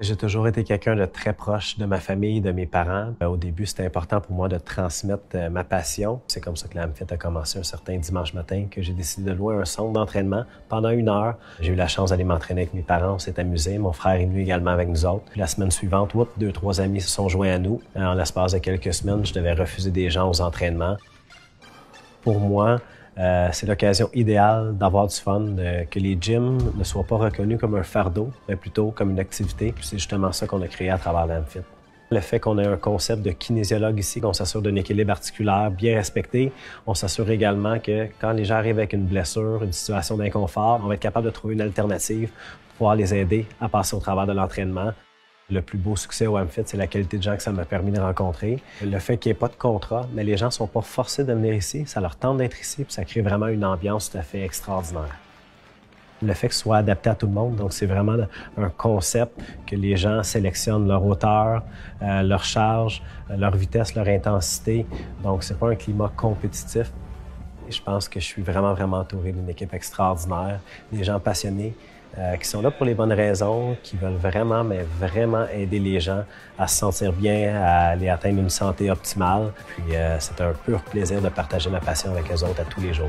J'ai toujours été quelqu'un de très proche de ma famille, de mes parents. Au début, c'était important pour moi de transmettre ma passion. C'est comme ça que l'AMFIT a commencé un certain dimanche matin que j'ai décidé de louer un centre d'entraînement pendant 1 heure. J'ai eu la chance d'aller m'entraîner avec mes parents, on s'est amusé. Mon frère est venu également avec nous autres. Puis la semaine suivante, 2-3 amis se sont joints à nous. En l'espace de quelques semaines, je devais refuser des gens aux entraînements. Pour moi, c'est l'occasion idéale d'avoir du fun, que les gyms ne soient pas reconnus comme un fardeau, mais plutôt comme une activité. C'est justement ça qu'on a créé à travers l'AMFIT. Le fait qu'on ait un concept de kinésiologue ici, qu'on s'assure d'un équilibre articulaire bien respecté, on s'assure également que quand les gens arrivent avec une blessure, une situation d'inconfort, on va être capable de trouver une alternative pour pouvoir les aider à passer au travers de l'entraînement. Le plus beau succès au AMFIT, c'est la qualité de gens que ça m'a permis de rencontrer. Le fait qu'il n'y ait pas de contrat, mais les gens ne sont pas forcés de venir ici. Ça leur tente d'être ici, puis ça crée vraiment une ambiance tout à fait extraordinaire. Le fait que ce soit adapté à tout le monde, donc c'est vraiment un concept que les gens sélectionnent leur hauteur, leur charge, leur vitesse, leur intensité. Donc c'est pas un climat compétitif. Et je pense que je suis vraiment entouré d'une équipe extraordinaire, des gens passionnés, qui sont là pour les bonnes raisons, qui veulent vraiment aider les gens à se sentir bien, à aller atteindre une santé optimale. Puis c'est un pur plaisir de partager ma passion avec eux autres à tous les jours.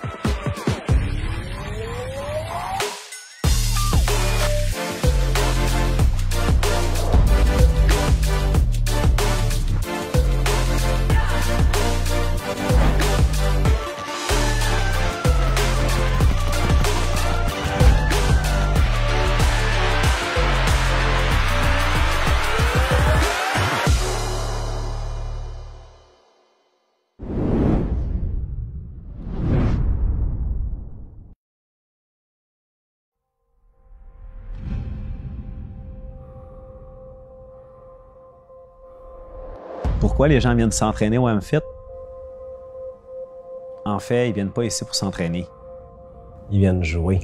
Pourquoi les gens viennent s'entraîner au AMFIT? En fait, ils viennent pas ici pour s'entraîner. Ils viennent jouer.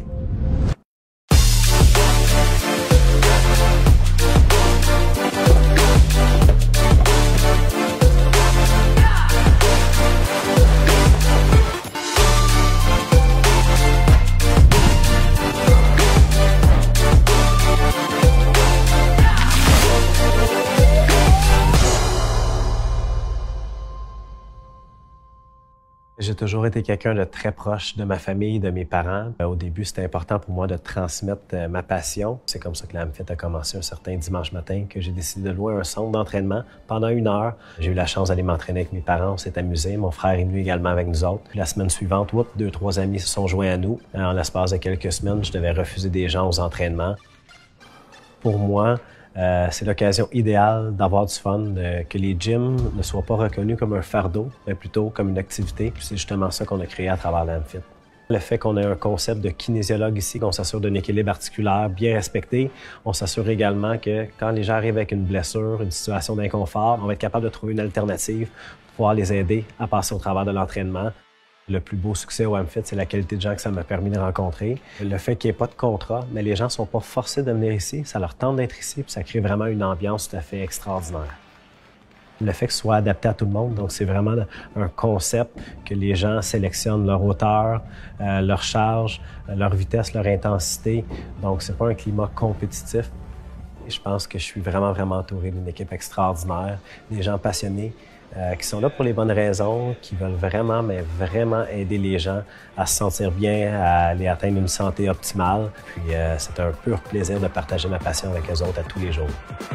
J'ai toujours été quelqu'un de très proche de ma famille, de mes parents. Au début, c'était important pour moi de transmettre ma passion. C'est comme ça que l'AMFIT a commencé un certain dimanche matin que j'ai décidé de louer un centre d'entraînement pendant 1 heure. J'ai eu la chance d'aller m'entraîner avec mes parents, on s'est amusé. Mon frère est venu également avec nous autres. Puis la semaine suivante, 2-3 amis se sont joints à nous. En l'espace de quelques semaines, je devais refuser des gens aux entraînements. Pour moi, c'est l'occasion idéale d'avoir du fun, que les gyms ne soient pas reconnus comme un fardeau, mais plutôt comme une activité. C'est justement ça qu'on a créé à travers l'AMFIT. Le fait qu'on ait un concept de kinésiologue ici, qu'on s'assure d'un équilibre articulaire bien respecté, on s'assure également que quand les gens arrivent avec une blessure, une situation d'inconfort, on va être capable de trouver une alternative pour pouvoir les aider à passer au travers de l'entraînement. Le plus beau succès au AMFIT, c'est la qualité de gens que ça m'a permis de rencontrer. Le fait qu'il n'y ait pas de contrat, mais les gens ne sont pas forcés de venir ici. Ça leur tente d'être ici, puis ça crée vraiment une ambiance tout à fait extraordinaire. Le fait que ce soit adapté à tout le monde, donc c'est vraiment un concept que les gens sélectionnent leur hauteur, leur charge, leur vitesse, leur intensité. Donc c'est pas un climat compétitif. Et je pense que je suis vraiment entouré d'une équipe extraordinaire, des gens passionnés, qui sont là pour les bonnes raisons, qui veulent vraiment aider les gens à se sentir bien, à aller atteindre une santé optimale. Puis c'est un pur plaisir de partager ma passion avec eux autres à tous les jours.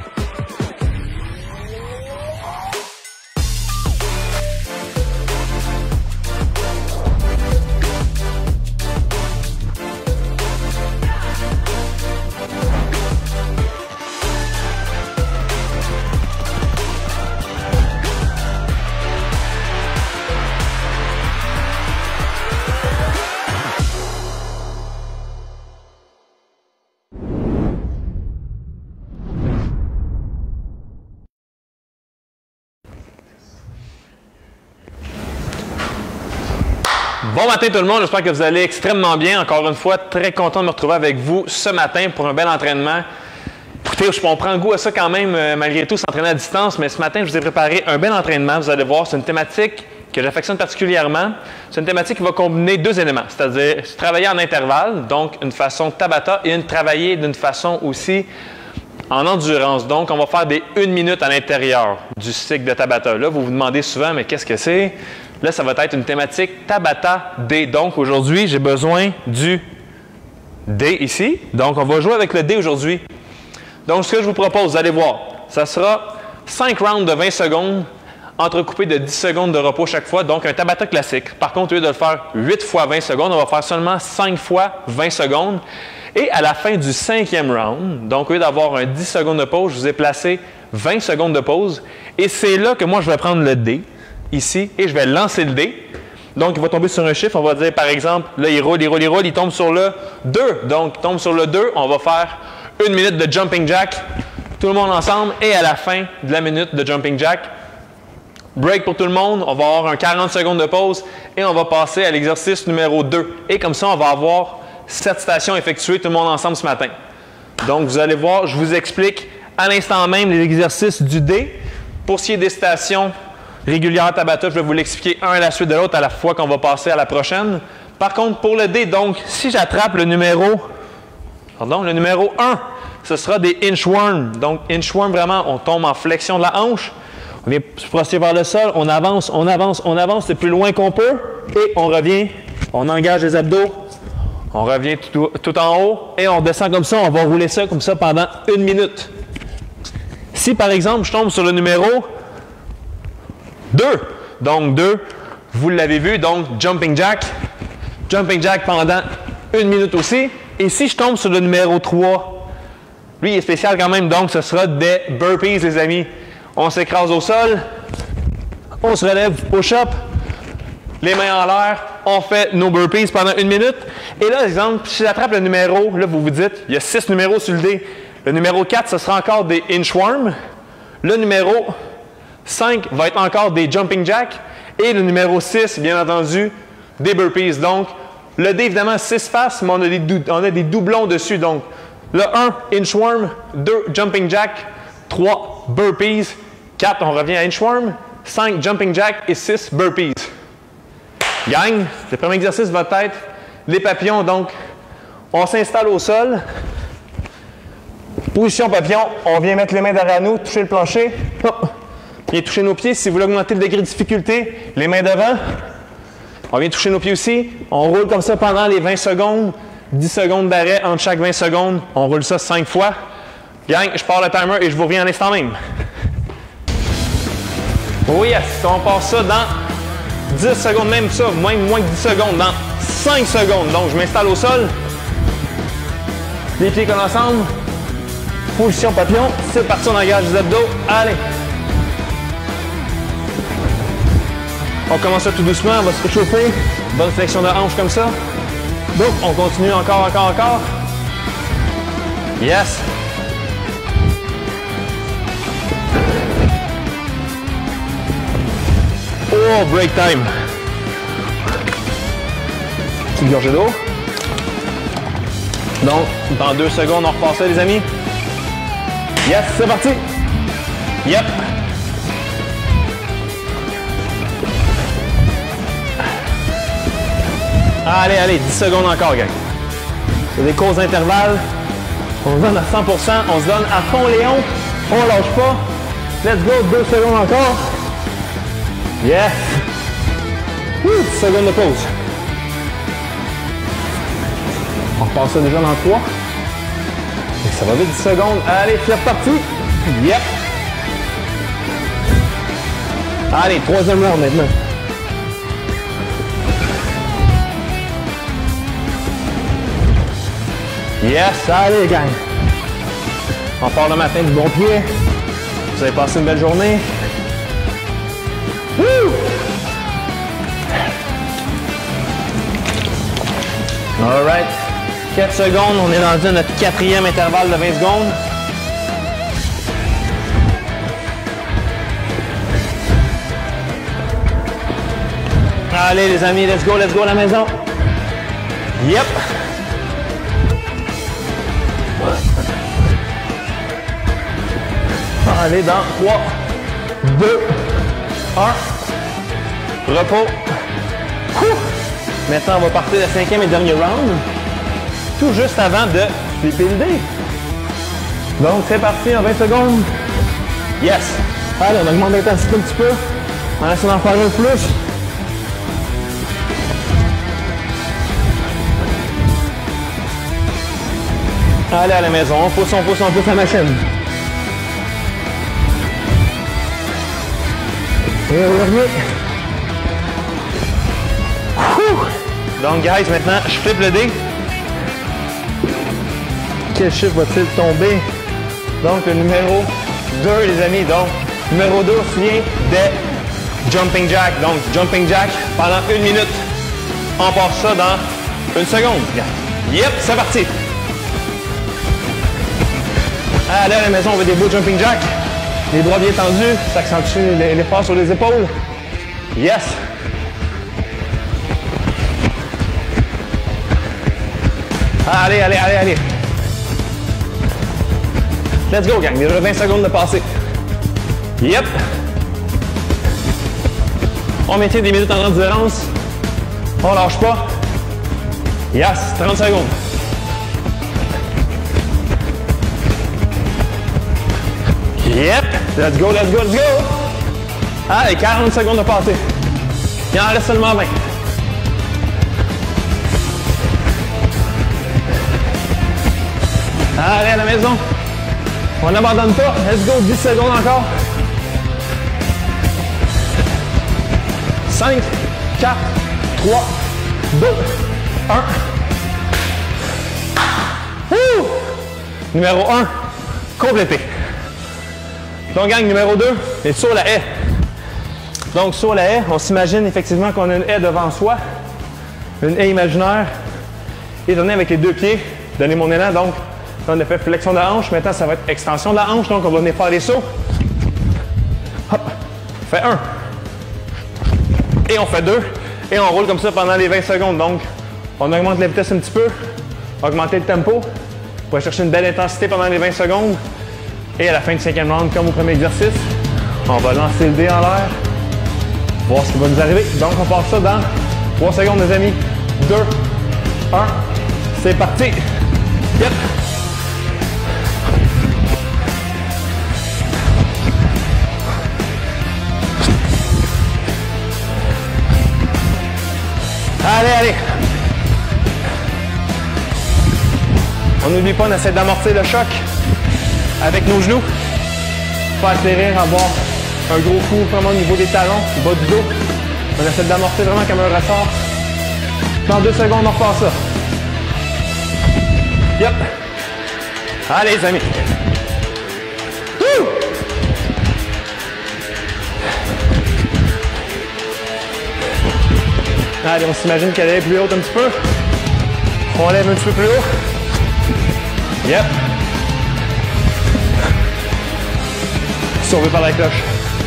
Bon matin tout le monde, j'espère que vous allez extrêmement bien. Encore une fois, très content de me retrouver avec vous ce matin pour un bel entraînement. Écoutez, on prend goût à ça quand même, malgré tout, s'entraîner à distance, mais ce matin, je vous ai préparé un bel entraînement. Vous allez voir, c'est une thématique que j'affectionne particulièrement. C'est une thématique qui va combiner deux éléments, c'est-à-dire travailler en intervalle, donc une façon Tabata, et travailler d'une façon aussi en endurance. Donc, on va faire des 1 minute à l'intérieur du cycle de Tabata. Là, vous vous demandez souvent, mais qu'est-ce que c'est? Là, ça va être une thématique Tabata D. Donc, aujourd'hui, j'ai besoin du D ici. Donc, on va jouer avec le D aujourd'hui. Donc, ce que je vous propose, vous allez voir, ça sera 5 rounds de 20 secondes, entrecoupés de 10 secondes de repos chaque fois. Donc, un Tabata classique. Par contre, au lieu de le faire 8 fois 20 secondes, on va faire seulement 5 fois 20 secondes. Et à la fin du 5e round, donc au lieu d'avoir un 10 secondes de pause, je vous ai placé 20 secondes de pause. Et c'est là que moi, je vais prendre le D, ici, et je vais lancer le D. Donc, il va tomber sur un chiffre. On va dire, par exemple, là, il roule, il tombe sur le 2. Donc, il tombe sur le 2. On va faire 1 minute de jumping jack, tout le monde ensemble. Et à la fin de la minute de jumping jack, break pour tout le monde. On va avoir un 40 secondes de pause et on va passer à l'exercice numéro 2. Et comme ça, on va avoir 7 stations effectuées, tout le monde ensemble ce matin. Donc, vous allez voir, je vous explique à l'instant même les exercices du D. Pour ce qui est des stations régulières Tabata, je vais vous l'expliquer un à la suite de l'autre à la fois qu'on va passer à la prochaine. Par contre, pour le D, donc, si j'attrape le numéro 1, ce sera des inchworms. Donc, inchworm, vraiment, on tombe en flexion de la hanche. On vient se proster vers le sol, on avance le plus loin qu'on peut et on revient, on engage les abdos. On revient tout en haut et on descend comme ça. On va rouler ça comme ça pendant 1 minute. Si, par exemple, je tombe sur le numéro 2, donc 2, vous l'avez vu, donc jumping jack pendant 1 minute aussi. Et si je tombe sur le numéro 3, lui, il est spécial quand même, donc ce sera des burpees, les amis. On s'écrase au sol, on se relève, push-up, les mains en l'air, on fait nos burpees pendant 1 minute. Et là, exemple, si j'attrape le numéro, là, vous vous dites, il y a 6 numéros sur le D. Le numéro 4, ce sera encore des inchworms. Le numéro 5 va être encore des jumping jacks. Et le numéro 6, bien entendu, des burpees. Donc, le D, évidemment, 6 faces, mais on a des doublons dessus. Donc, le 1, inchworm, 2, jumping jack, 3, burpees, 4, on revient à inchworm, 5, jumping jack et 6, burpees. Gang, le premier exercice va être les papillons. Donc, on s'installe au sol. Position papillon, on vient mettre les mains derrière nous, toucher le plancher. Hop. Viens toucher nos pieds. Si vous voulez augmenter le degré de difficulté, les mains devant. On vient toucher nos pieds aussi. On roule comme ça pendant les 20 secondes. 10 secondes d'arrêt entre chaque 20 secondes. On roule ça 5 fois. Gang, je pars le timer et je vous reviens à l'instant même. Oh yes, on passe ça dans 10 secondes, même ça, moins que 10 secondes, dans 5 secondes. Donc, je m'installe au sol. Les pieds collent ensemble. Position papillon. C'est parti, on engage les abdos. Allez. On commence ça tout doucement, on va se réchauffer. Bonne flexion de hanche comme ça. Donc, on continue encore. Yes. Oh, break time. Petite gorgée d'eau. Donc, dans 2 secondes, on repasse ça, les amis. Yes, c'est parti. Yep. Allez, 10 secondes encore, gang. C'est des courts intervalles. On se donne à 100%. On se donne à fond, Léon. On lâche pas. Let's go, 2 secondes encore. Yes! 10 secondes de pause. On repasse ça déjà dans 3. Et ça va vite, 10 secondes. Allez, c'est reparti. Yep! Allez, 3e round maintenant. Yes! Allez, gang! On part le matin du bon pied. Vous avez passé une belle journée. Woo! All right. 4 secondes, on est rendu à notre 4e intervalle de 20 secondes. Allez les amis, let's go à la maison. Yep. Allez, dans 3, 2, 1. Repos. Maintenant, on va partir le 5e et dernier round. Tout juste avant de flipper le dé. Donc, c'est parti en 20 secondes. Yes! Allez, on augmente l'intensité un petit peu. On essaie d'en faire un plus. Allez à la maison, on pousse la machine. Et on revient. Donc, guys, maintenant, je flippe le dé. Quel chiffre va-t-il tomber? Donc, le numéro 2, les amis. Donc, numéro 2 vient de Jumping Jack. Donc, Jumping Jack pendant 1 minute. On part ça dans 1 seconde. Yep, c'est parti. Allez à la maison, on veut des beaux Jumping Jack. Les bras bien tendus, ça accentue l'effort sur les épaules. Yes. Allez, allez, allez, allez. Let's go, gang. Déjà 20 secondes de passer. Yep. On maintient des minutes en endurance. On lâche pas. Yes, 30 secondes. Yep. Let's go, let's go, let's go. Allez, 40 secondes de passer. Il en reste seulement 20. Allez, à la maison. On n'abandonne pas. Let's go, 10 secondes encore. 5, 4, 3, 2, 1. Numéro 1, complété. Donc, gang, numéro 2, est sur la haie. Donc, sur la haie, on s'imagine effectivement qu'on a une haie devant soi, une haie imaginaire, et donner avec les 2 pieds, donner mon élan. Donc, là, on a fait flexion de la hanche. Maintenant, ça va être extension de la hanche. Donc, on va venir faire les sauts. Hop, fait 1. Et on fait 2. Et on roule comme ça pendant les 20 secondes. Donc, on augmente la vitesse un petit peu, augmenter le tempo. On va chercher une belle intensité pendant les 20 secondes. Et à la fin du 5e round, comme au premier exercice, on va lancer le dé en l'air, voir ce qui va nous arriver. Donc, on part ça dans 3 secondes, les amis. 2, 1, c'est parti. Yep. Allez, allez. On n'oublie pas, on essaie d'amortir le choc avec nos genoux. Pas atterrir, avoir un gros coup vraiment au niveau des talons, bas du dos. On essaie d'amortir vraiment comme un ressort. Dans 2 secondes, on repart ça. Yep. Allez, les amis. Woo! Allez, on s'imagine qu'elle est plus haute un petit peu. On lève un petit peu plus haut. Yep. Sauvé par la cloche.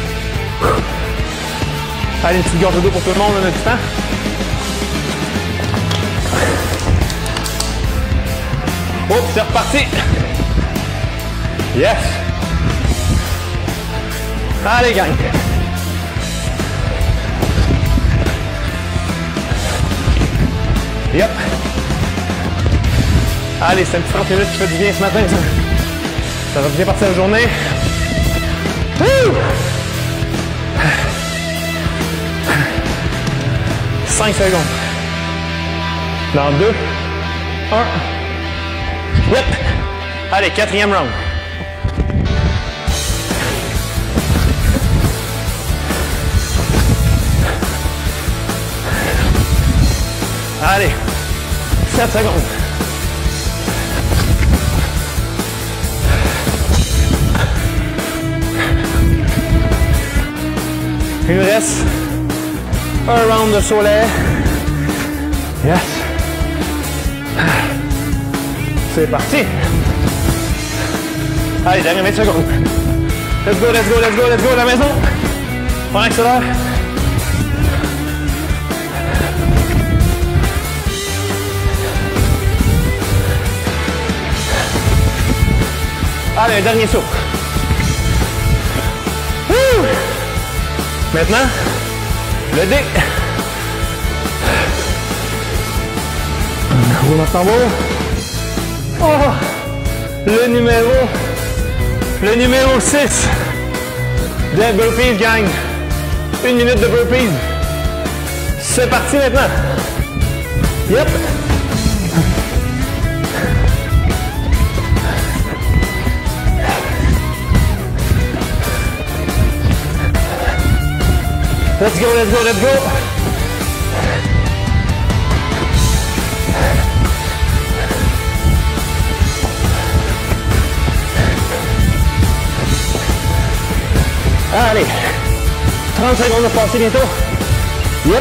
Allez, une petite gorge d'eau pour tout le monde, on a du temps. Oh, c'est reparti. Yes. Allez, gang. Yep. Allez, c'est un petit 30 minutes qui fait du bien ce matin, ça. Ça va bien partir la journée. Woo! 5 secondes. Dans 2, 1. Yep. Allez, 4e round. Allez, 7 secondes. Il nous reste un round de soleil. Yes. C'est parti. Allez, dernière 20 secondes. Let's go, let's go, let's go, let's go, la maison. On accélère. Allez, un dernier saut. Wouh! Maintenant, le dé. On roule en tambour. Oh! Le numéro Le numéro 6 de burpees, gang. 1 minute de burpees. C'est parti maintenant. Yep. Let's go, let's go, let's go. Allez, 30 secondes de passer bientôt. Yep.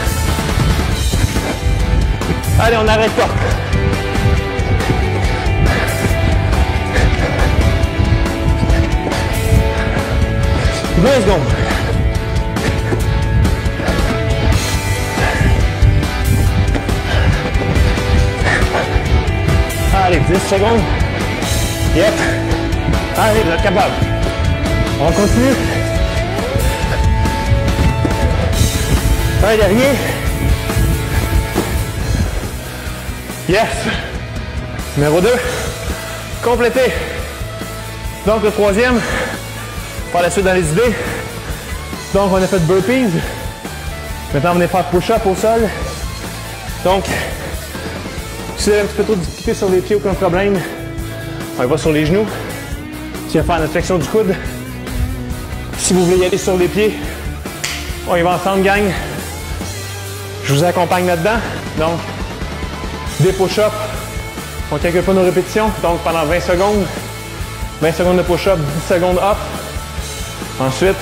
Allez, on n'arrête pas. « 20 secondes. Allez, 10 secondes. Yep. Allez, vous êtes capable. On continue. Allez, dernier. Yes. Numéro 2. Complété. Donc, le troisième. Par la suite dans les idées. Donc, on a fait burpees. Maintenant, on va faire push-up au sol. Donc, si vous avez un petit peu trop de difficulté sur les pieds, aucun problème. On va sur les genoux. Tu vas faire notre flexion du coude. Si vous voulez y aller sur les pieds, on y va ensemble, gang. Je vous accompagne là-dedans. Donc, des push-ups. On ne calcule pas nos répétitions. Donc, pendant 20 secondes. 20 secondes de push-up, 10 secondes up. Ensuite,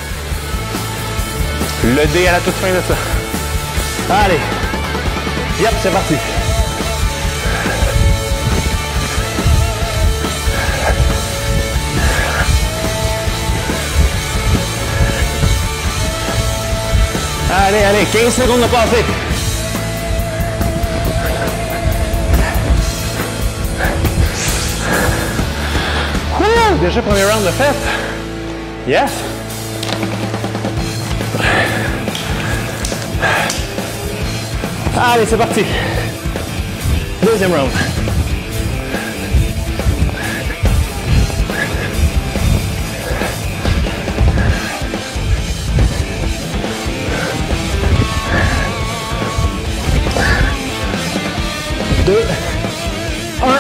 le D à la toute fin de ça. Allez. Yep, c'est parti. Allez, allez, 15 secondes de passer. Déjà, premier round de fait. Yes. Allez, c'est parti. Deuxième round. Deux. Un.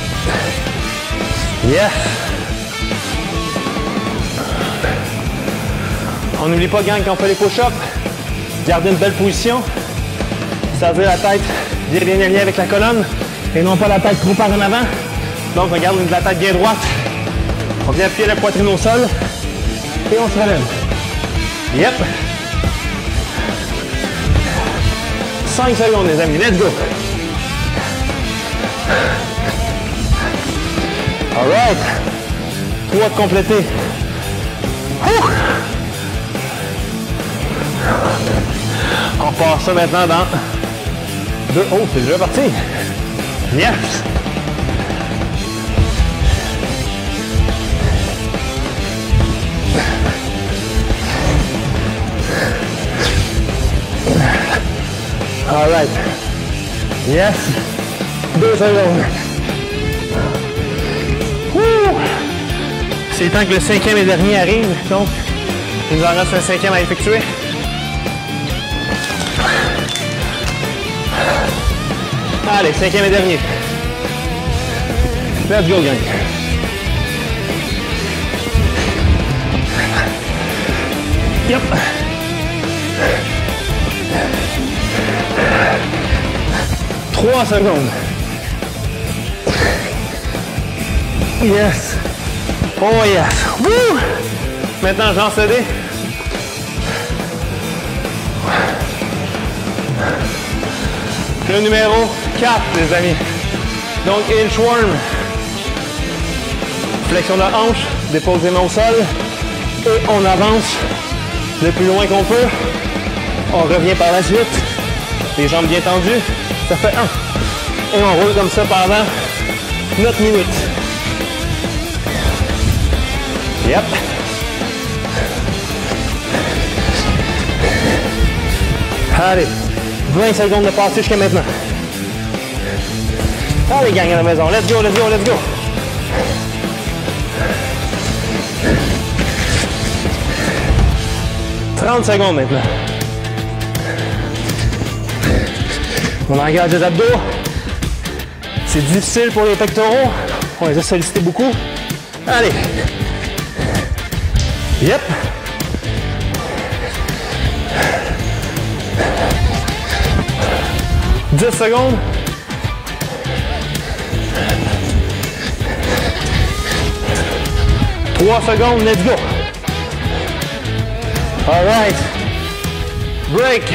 Yes. On n'oublie pas, gang, quand on fait les push-ups, garder une belle position. C'est-à-dire la tête bien alignée avec la colonne et non pas la tête trop par en avant. Donc, on garde la tête bien droite. On vient appuyer la poitrine au sol et on se relève. Yep. 5 secondes, les amis. Let's go. All right. 3 de complété. On part ça maintenant dans 2. Oh, c'est déjà parti. Yes. All right. Yes. 2 secondes. C'est temps que le 5e et dernier arrive. Donc, il nous en reste un 5e à effectuer. Allez, 5e et dernier. Let's go, gang. Yep. Trois secondes. Yes. Oh yes. Woo! Maintenant, j'en cédé. Le numéro 4, les amis. Donc, inchworm. Flexion de la hanche, dépose les mains au sol. Et on avance le plus loin qu'on peut. On revient par la suite. Les jambes bien tendues. Ça fait 1. Et on roule comme ça pendant notre minute. Yep. Allez. 20 secondes de passer jusqu'à maintenant. Allez, gang à la maison. Let's go, let's go, let's go. 30 secondes maintenant. On engage les abdos. C'est difficile pour les pectoraux. On les a sollicités beaucoup. Allez. Yep. « 10 secondes. 3 secondes, let's go. All right. Break.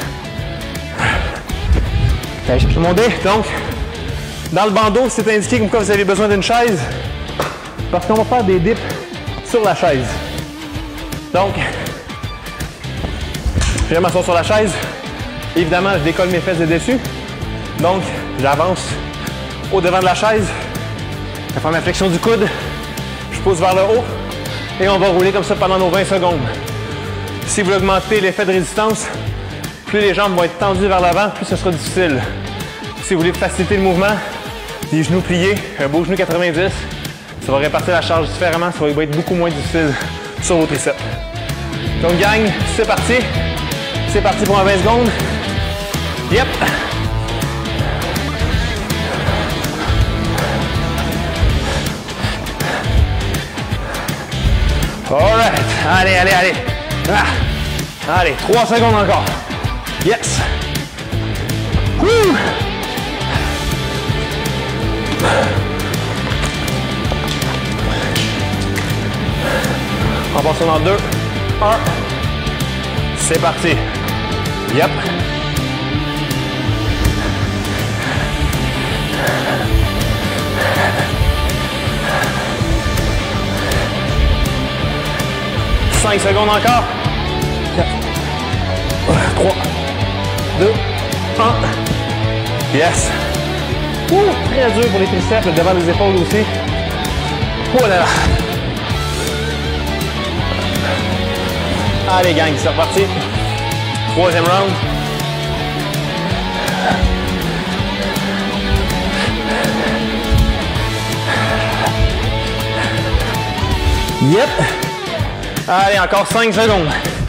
Allez, je peux monter. Donc, dans le bandeau, c'est indiqué comme quoi vous avez besoin d'une chaise parce qu'on va faire des dips sur la chaise. Donc, je vais m'asseoir sur la chaise. Évidemment, je décolle mes fesses de dessus. Donc, j'avance au devant de la chaise. Je fais ma flexion du coude. Je pousse vers le haut. Et on va rouler comme ça pendant nos 20 secondes. Si vous augmentez l'effet de résistance, plus les jambes vont être tendues vers l'avant, plus ce sera difficile. Si vous voulez faciliter le mouvement, les genoux pliés, un beau genou 90, ça va répartir la charge différemment, ça va être beaucoup moins difficile sur vos triceps. Donc gang, c'est parti. C'est parti pour un 20 secondes. Yep. Alright. Allez, allez, allez. Ah. Allez, 3 secondes encore. Yes. Woo. On passe dans 2, 1. C'est parti. Yep. Cinq secondes encore. 4, 3, 2, 1. Yes. Ouh, très dur pour les triceps, le devant des épaules aussi. Oh là là. Allez gang, c'est reparti. Troisième round. Yep. Allez, encore 5 secondes.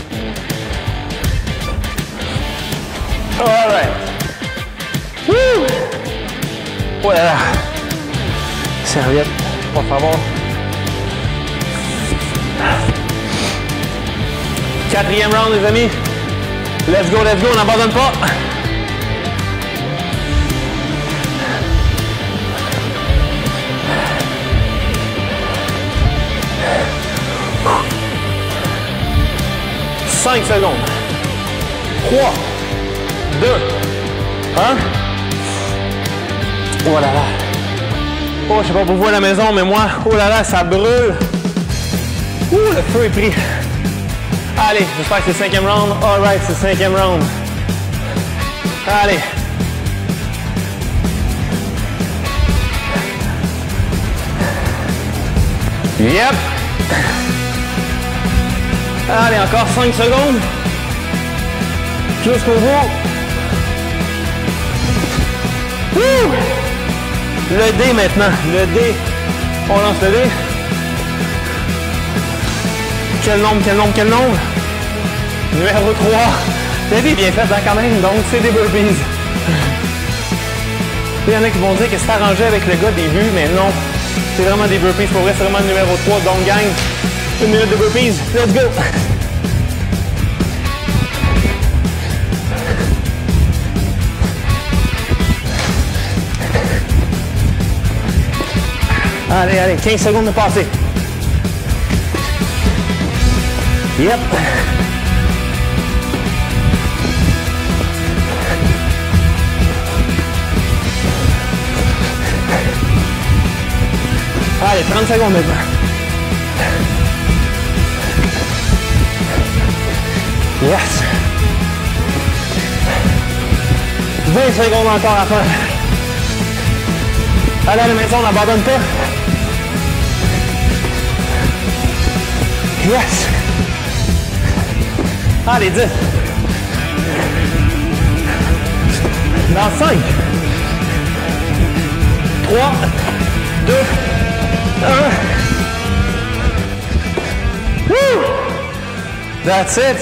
All right. Woo. Oh là là. Serviette, por favor. Quatrième round, les amis. Let's go, on n'abandonne pas. Cinq secondes. 3, 2, 1. Oh là là. Oh, je sais pas pour vous à la maison, mais moi, oh là là, ça brûle. Ouh, le feu est pris. Allez, j'espère que c'est le 5e round. All right, c'est le 5e round. Allez. Yep. Allez, encore 5 secondes. Jusqu'au bout. Wouh! Le dé maintenant. Le dé. On lance le dé. Quel nombre, quel nombre, quel nombre? Numéro 3. La vie est bien faite quand même, donc c'est des burpees. Il y en a qui vont dire que c'est arrangé avec le gars début, mais non. C'est vraiment des burpees. Pour vrai, c'est vraiment le numéro 3. Donc gang, 1 minute de burpees. Let's go! Allez, allez, 15 secondes de passer. Yep. Allez, 30 secondes maintenant. Yes. 20 secondes encore à faire. Allez, à la maison, on n'abandonne pas. Yes. Allez, 10. Dans 5. 3, 2, 1. Woo! That's it.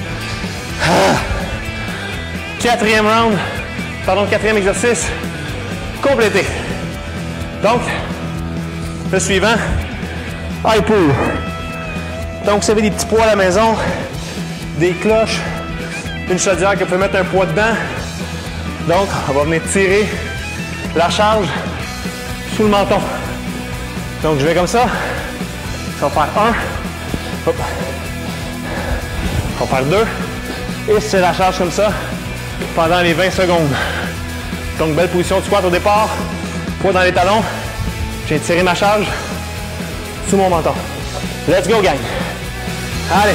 Quatrième round, pardon, quatrième exercice complété. Donc, le suivant, high pull. Donc, vous avez des petits poids à la maison, des cloches, une chaudière que vous pouvez mettre un poids dedans. Donc, on va venir tirer la charge sous le menton. Donc, je vais comme ça. On va faire 1. Hop. On va faire 2. Et c'est la charge comme ça pendant les 20 secondes. Donc, belle position de squat au départ. Poids dans les talons. J'ai tiré ma charge sous mon menton. Let's go, gang. Allez.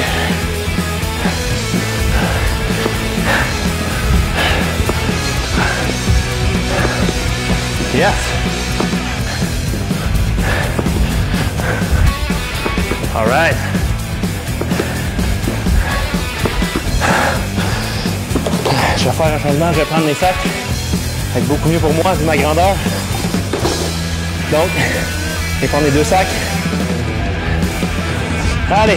Yes. All right. Je vais faire un changement, je vais prendre mes sacs. Ça va être beaucoup mieux pour moi, vu ma grandeur. Donc, je vais prendre les 2 sacs. Allez.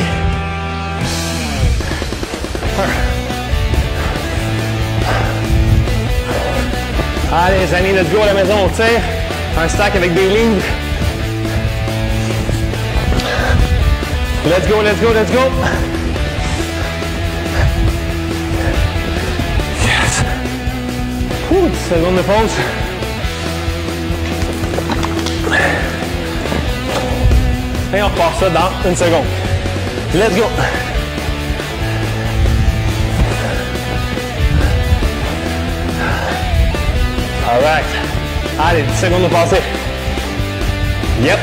1. Allez les amis, let's go à la maison, on tire. Un stack avec des lignes. Let's go, let's go, let's go. Yes. 10 secondes de pause. Et on repart ça dans 1 seconde. Let's go. All right. Allez, 10 secondes de passer. Yep.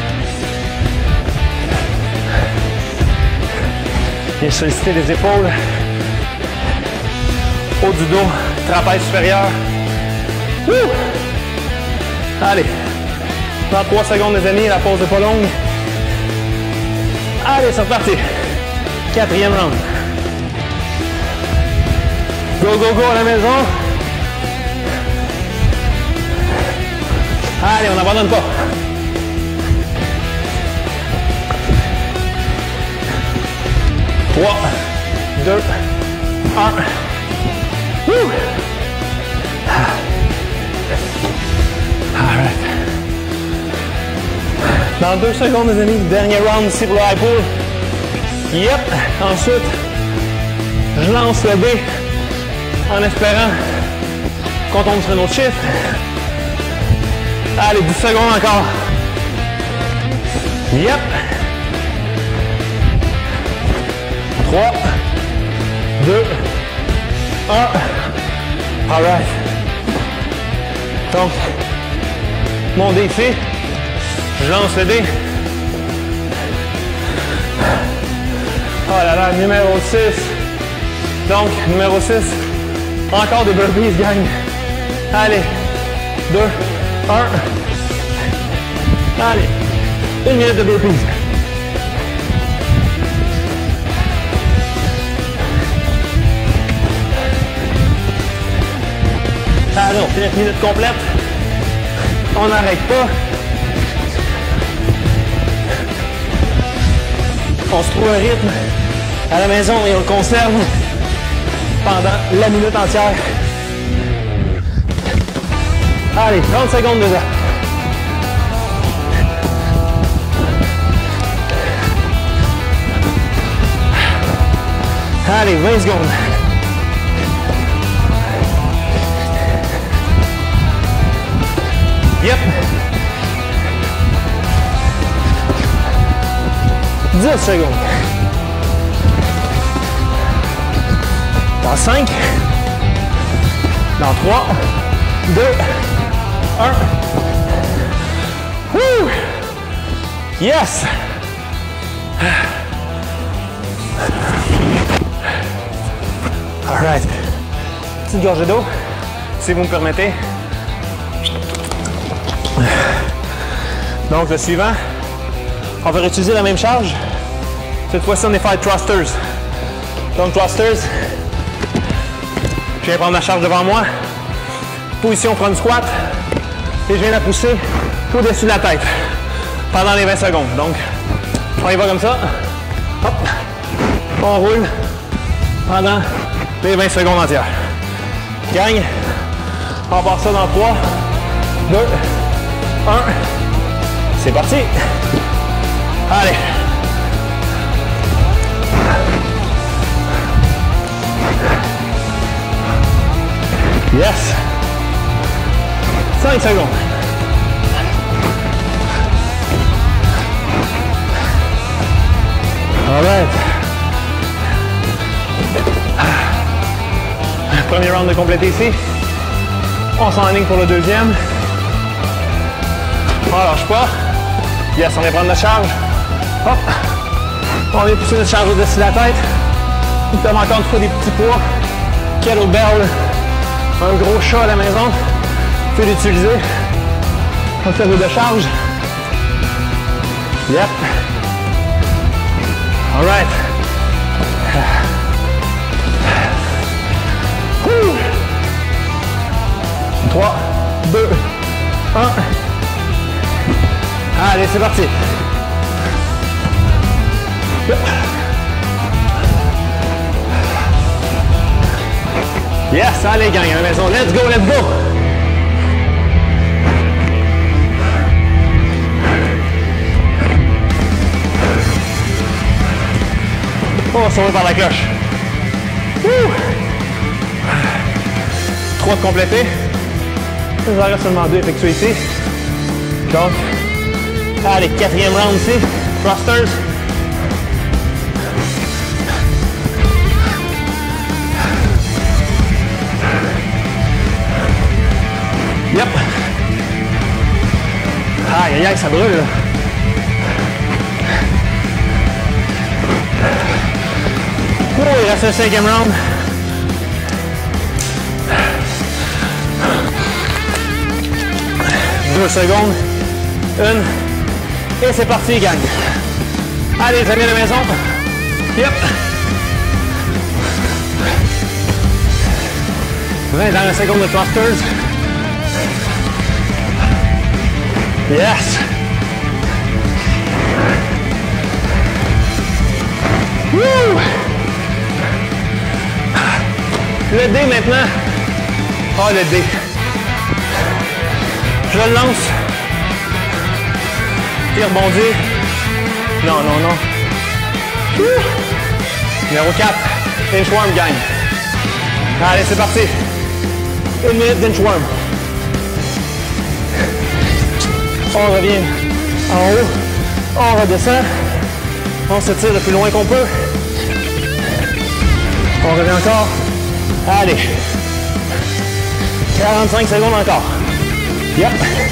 Bien solliciter les épaules. Haut du dos, trapèze supérieur. Woo! Allez. Dans 3 secondes, les amis, la pause n'est pas longue. Allez, c'est reparti. 4e round. Go, go, go à la maison. Allez, on n'abandonne pas. Trois, 2, 1. Woo! All right. Dans 2 secondes, les amis, dernier round ici pour le high pull. Yep. Ensuite, je lance le dé en espérant qu'on tombe sur un autre chiffre. Allez, 10 secondes encore. Yep. 3, 2, 1. All right. Donc, mon défi, je lance le dé. Oh là là, numéro 6. Donc, numéro 6. Encore des burpees, gang. Allez. 2, 1. Allez. 1 minute de burpees. Allez, on fait 9 minutes complètes. On n'arrête pas. On se trouve un rythme à la maison et on le conserve pendant la minute entière. Allez, 30 secondes déjà. Allez, 20 secondes. Yep. 10 secondes. Dans 5. Dans 3. 2. 1. Woo! Yes! All right. Petite gorgée d'eau, si vous me permettez. Donc, le suivant, on va réutiliser la même charge. Cette fois-ci, on est faire thrusters. Donc, thrusters, je viens prendre ma charge devant moi. Position front squat. Et je viens la pousser au-dessus de la tête pendant les 20 secondes. Donc, on y va comme ça. Hop. On roule pendant les 20 secondes entières. Gagne. On part ça dans 3, 2, 1. C'est parti. Allez. Yes. 5 secondes. All right. Premier round de compléter ici. On s'enligne pour le deuxième. On lâche pas. Yes, on vient prendre la charge. Hop. On vient pousser notre charge au-dessus de la tête. Nous faisons encore une fois des petits poids. Kettlebell. Un gros chat à la maison. Vous pouvez l'utiliser. On fait de charge. Yep. All right. 3, 2, 1. Allez, c'est parti. Yes, allez, gang, à la maison. Let's go, let's go. On va sauver par la cloche. 3 de compléter. Il en reste seulement 2 effectués ici. Donc, allez, 4e round ici. Thrusters. Yep. Aïe, aïe, aïe, ça brûle là. Oh, il reste un 5e round. Deux secondes. Une. Et c'est parti, gang. Allez, les amis à la maison. Yep. 20 dernières secondes de thrusters. Yes. Woo. Le dé maintenant. Oh, le dé. Je le lance. Il rebondit. Non, non, non. Ouh. Numéro 4. Inchworm gagne. Allez, c'est parti. 1 minute d'inchworm. On revient en haut. On redescend. On se tire le plus loin qu'on peut. On revient encore. Allez. 45 secondes encore. Yep.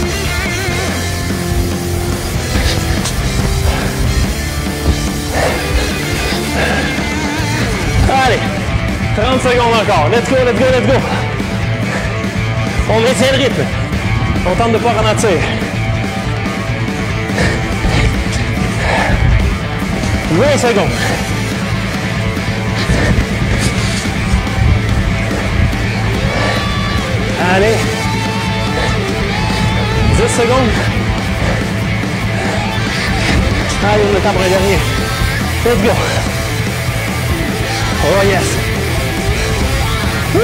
Allez. 30 secondes encore. Let's go, let's go, let's go. On maintient le rythme. On tente de ne pas ralentir. 20 secondes. Allez. 10 secondes. Allez, on a le temps pour un dernier. Let's go. Oh yes. Woo.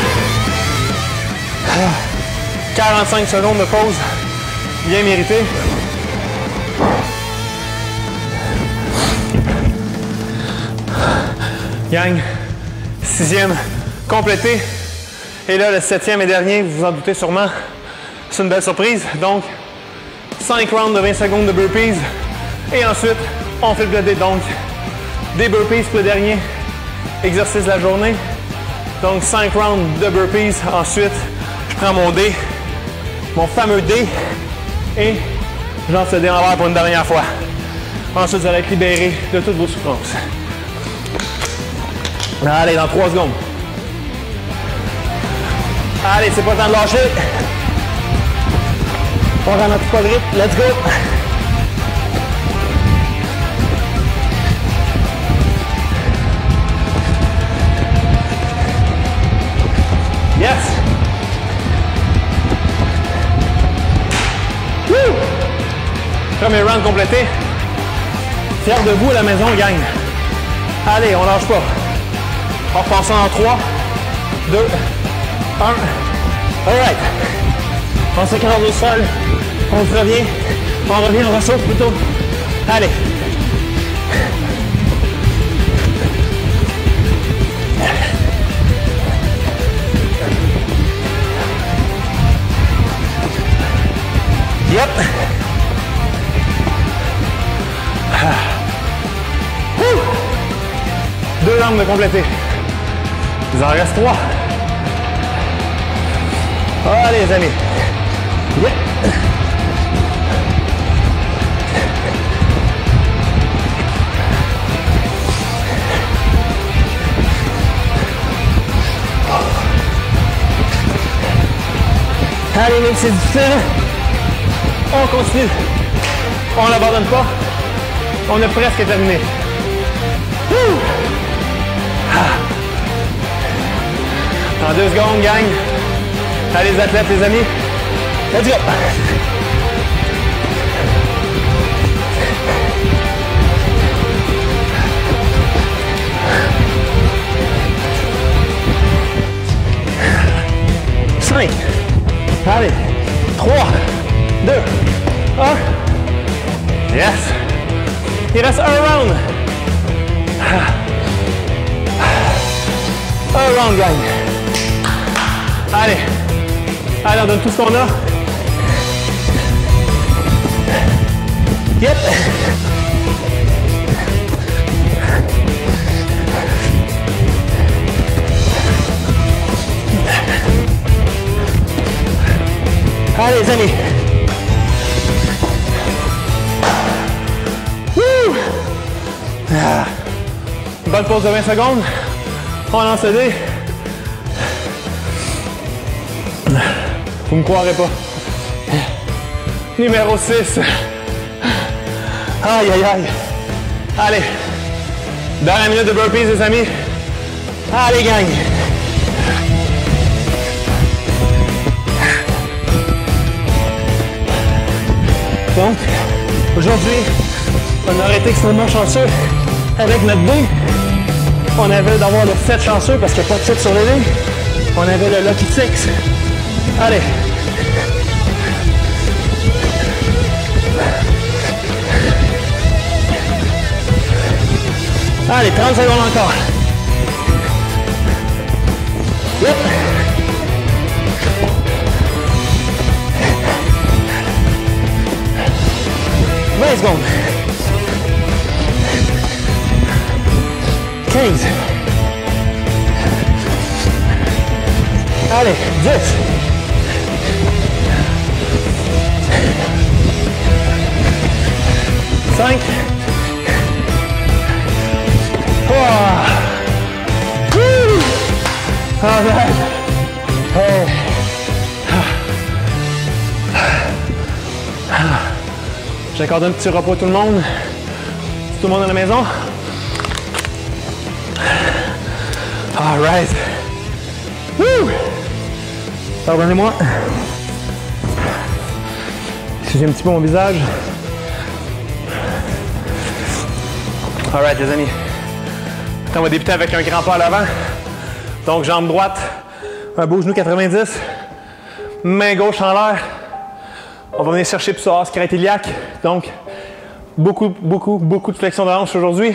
45 secondes de pause. Bien mérité. Gang, 6e complété. Et là, le 7e et dernier, vous vous en doutez sûrement, c'est une belle surprise. Donc, 5 rounds de 20 secondes de burpees. Et ensuite, on fait le dé. Donc, des burpees pour le dernier exercice de la journée. Donc, 5 rounds de burpees. Ensuite, je prends mon dé, mon fameux dé, et je lance le dé en l'air pour une dernière fois. Ensuite, vous allez être libéré de toutes vos souffrances. Allez, dans 3 secondes. Allez, c'est pas le temps de lâcher. On ralentit pas le rythme. Let's go. Yes. Woo. Premier round complété. Fier de vous à la maison, gang. Allez, on lâche pas. On repart ça en 3, 2, 1. Alright. On s'écrase au sol. On revient. On revient, on ressaute plutôt. Allez. Yep. Deux langues de compléter. Il en reste 3. Allez les amis. Yeah. Allez, même si c'est difficile, on continue. On n'abandonne pas. On est presque terminé. En 2 secondes, gang. Allez les athlètes, les amis. Let's go. Cinq. Allez. 3, 2, 1. Yes. Il reste un round. Un round, gang. Allez. Allez, on donne tout ce qu'on a. Yep. Allez, les amis. Wouh! Ah. Bonne pause de 20 secondes. On lance le dé. Vous me croirez pas. Numéro 6. Aïe, aïe, aïe. Allez. Dernière minute de burpees, les amis. Allez, gang. Donc, aujourd'hui, on aurait été extrêmement chanceux avec notre dé. On avait d'avoir le 7 chanceux parce qu'il n'y a pas de 7 sur le dé. On avait le Lucky 6. Allez. Allez, 30 secondes encore. Yep. Secondes. 15. Allez, 10. 5. Oh. All right. Hey. J'accorde un petit repos à tout le monde. Tout le monde à la maison. All right. Woo! Pardonnez-moi. Excusez un petit peu mon visage. All right, les amis. On va débuter avec un grand pas à l'avant. Donc, jambe droite, un beau genou 90. Main gauche en l'air. On va venir chercher psoas sacroiliaque. Donc, beaucoup de flexion de hanche aujourd'hui.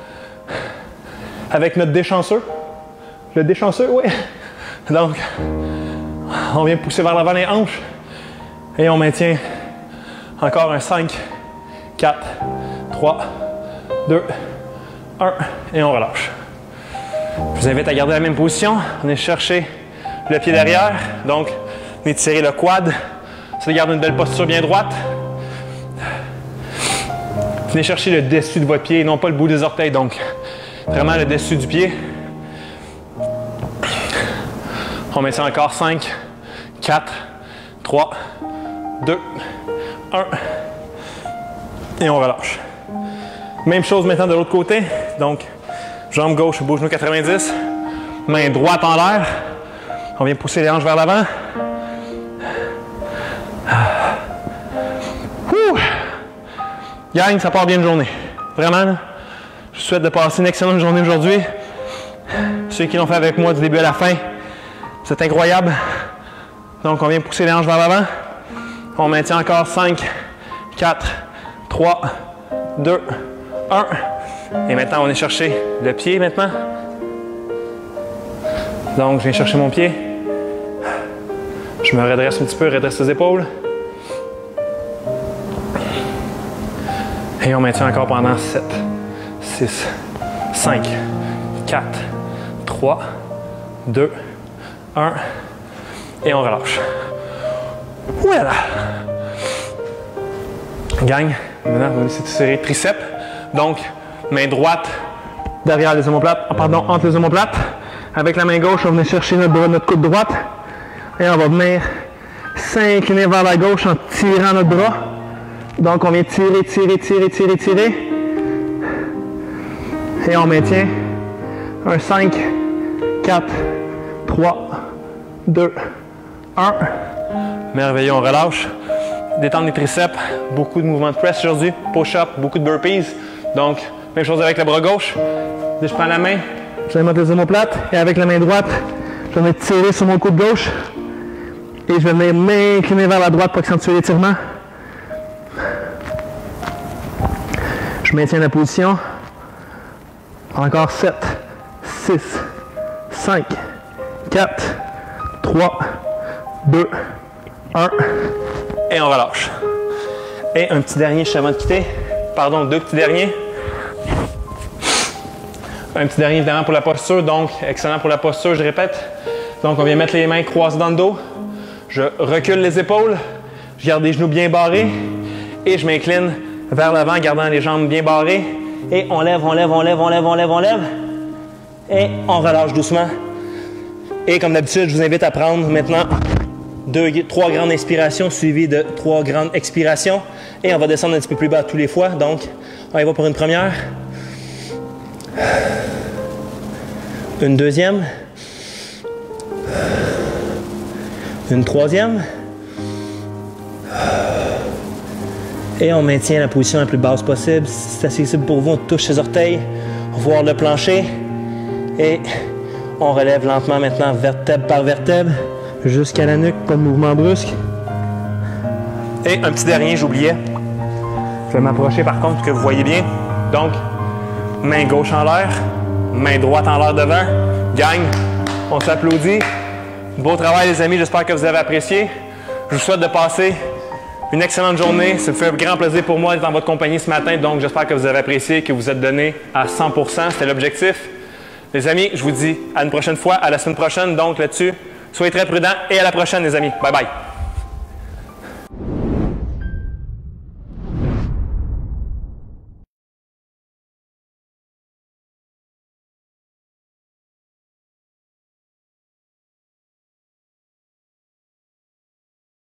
Avec notre déchanceux. Le déchanceux, oui. Donc, on vient pousser vers l'avant les hanches. Et on maintient encore un 5, 4, 3, 2, 1. Et on relâche. Je vous invite à garder la même position. Venez chercher le pied derrière. Donc, venez tirer le quad. Ça garde une belle posture bien droite. Venez chercher le dessus de votre pied et non pas le bout des orteils. Donc, vraiment le dessus du pied. On met ça encore 5, 4, 3, 2, 1. Et on relâche. Même chose maintenant de l'autre côté. Donc, jambe gauche, beau genou 90. Main droite en l'air. On vient pousser les hanches vers l'avant. Gang, ça part bien une journée. Vraiment, là, vous souhaite de passer une excellente journée aujourd'hui. Ceux qui l'ont fait avec moi du début à la fin, c'est incroyable. Donc, on vient pousser les hanches vers l'avant. On maintient encore 5, 4, 3, 2, 1. Et maintenant, on est chercher le pied maintenant. Donc, je viens chercher mon pied. Je me redresse un petit peu, redresse les épaules. Et on maintient encore pendant 7, 6, 5, 4, 3, 2, 1. Et on relâche. Voilà! Gang, maintenant, on essaie de serrer triceps. Donc, main droite derrière les omoplates, pardon, entre les omoplates. Avec la main gauche, on va venir chercher notre coude droite. Et on va venir s'incliner vers la gauche en tirant notre bras. Donc, on vient tirer, tirer, tirer, tirer, tirer. Et on maintient un 5, 4, 3, 2, 1. Merveilleux, on relâche. Détendre les triceps, beaucoup de mouvements de press aujourd'hui, push-up, beaucoup de burpees. Donc, même chose avec le bras gauche. Je prends la main, je vais mettre les omoplates et avec la main droite, je vais venir tirer sur mon coude gauche et je vais venir m'incliner vers la droite pour accentuer l'étirement. Je maintiens la position. Encore 7, 6, 5, 4, 3, 2, 1. Et on relâche. Et un petit dernier juste avant de quitter. Pardon, deux petits derniers. Un petit dernier évidemment pour la posture. Donc, excellent pour la posture, je répète. Donc, on vient mettre les mains croisées dans le dos. Je recule les épaules. Je garde les genoux bien barrés. Et je m'incline vers l'avant, gardant les jambes bien barrées. Et on lève, on lève, on lève, on lève, on lève, on lève. Et on relâche doucement. Et comme d'habitude, je vous invite à prendre maintenant 3 grandes inspirations suivies de 3 grandes expirations. Et on va descendre un petit peu plus bas tous les fois. Donc, on y va pour une première. Une deuxième. Une troisième. Et on maintient la position la plus basse possible. Si c'est accessible pour vous, on touche ses orteils, voir le plancher. Et on relève lentement maintenant vertèbre par vertèbre jusqu'à la nuque, pas de mouvement brusque. Et un petit dernier, j'oubliais. Je vais m'approcher par contre que vous voyez bien. Donc, main gauche en l'air, main droite en l'air devant. Gang, on s'applaudit. Beau travail les amis, j'espère que vous avez apprécié. Je vous souhaite de passer une excellente journée. Ça me fait un grand plaisir pour moi d'être dans votre compagnie ce matin. Donc, j'espère que vous avez apprécié, que vous êtes donné à 100%. C'était l'objectif. Les amis, je vous dis à une prochaine fois, à la semaine prochaine. Donc, là-dessus, soyez très prudents et à la prochaine les amis. Bye bye.